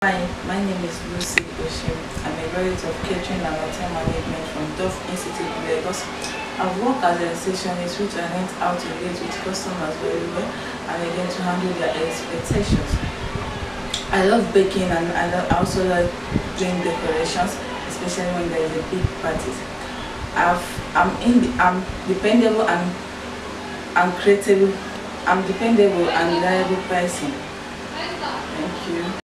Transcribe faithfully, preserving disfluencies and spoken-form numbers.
Hi, my name is Lucy Oshim. I'm a graduate of Catering and Hotel Management from Dove Institute, Lagos. I've worked as a receptionist, which I learned how to engage with customers very well and again to handle their expectations. I love baking and I love, I also like doing decorations, especially when there is a big party. I've, I'm in the, I'm dependable and I'm creative. I'm dependable and reliable person. Thank you.